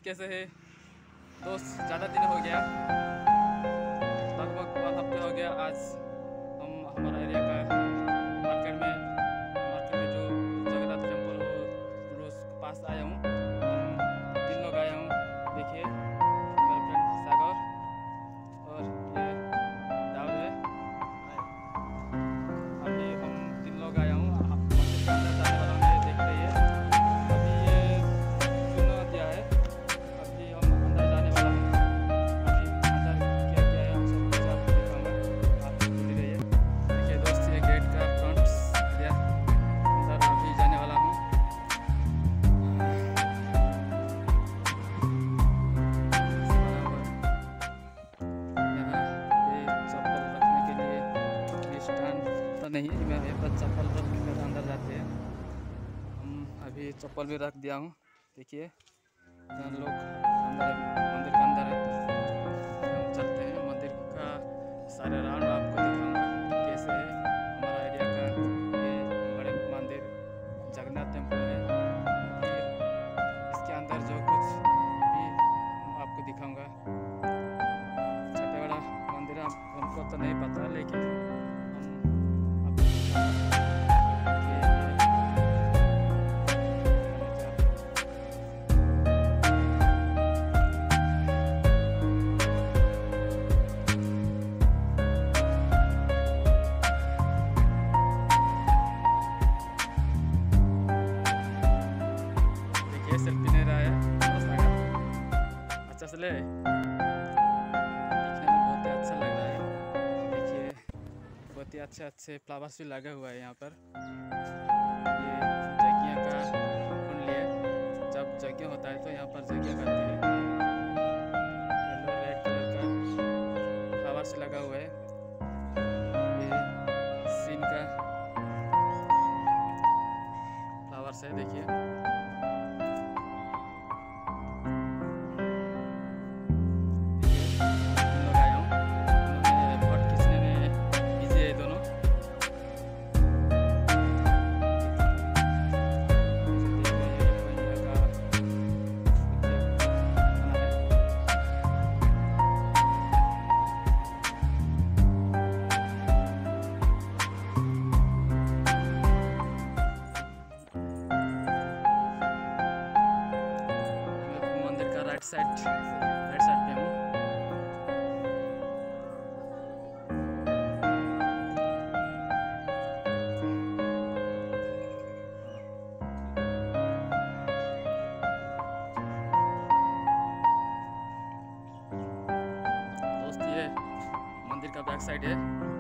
कैसे है दोस्त? ज़्यादा दिन हो गया, लगभग 1 हफ्ते हो गया। आज हम हमारा एरिया का मार्केट में जो जगन्नाथ टेम्पल हो उसके पास आया हूँ। हम 3 लोग आया हूँ। देखिए मेरा फ्रेंड सागर और ये दाऊद है। अभी हम 3 लोग आया हूँ। मंदिर के अंदर जाने वाला हूँ, ये देख रही है। अभी ये चुना दिया है, अभी हम अंदर जाने वाला हूँ। अभी अंदर क्या क्या है हम सब कुछ आपको दिखाऊंगा, आप सुन रहिए। देखिए दोस्त, ये गेट का फ्रंट एरिया, अंदर अभी जाने वाला हूँ। यहाँ पे चप्पल रखने के लिए स्टैंड तो नहीं है, मैं यहाँ पर चप्पल रख कर अंदर जाते हैं। हम अभी चप्पल भी रख दिया हूँ। देखिए यहाँ लोग अंदर, मंदिर के अंदर है। हम चलते हैं मंदिर का सारे राउंड आपको दिखाऊंगा कैसे है हमारा एरिया का। ये बड़े मंदिर जगन्नाथ टेम्पल है। अभी इसके अंदर जो कुछ भी हम आपको दिखाऊंगा। छोटा बड़ा मंदिर है, हमको तो नहीं पता, लेकिन हम आपको दिखाऊंगा। सेल्फी ले रहा है, अच्छा से ले। दिखने में बहुत ही अच्छा लग रहा है। देखिए बहुत ही अच्छे अच्छे फ्लावर्स भी लगे हुआ है यहाँ पर। ये यज्ञ का कुंडली है, जब यज्ञ होता है तो यहाँ पर यज्ञ करते हैं। येलो रेड कलर का फ्लावर्स लगा हुआ है। ये सीन का फ्लावर्स है, देखिए। राइट साइड पे हूँ। दोस्त ये मंदिर का बैक साइड है।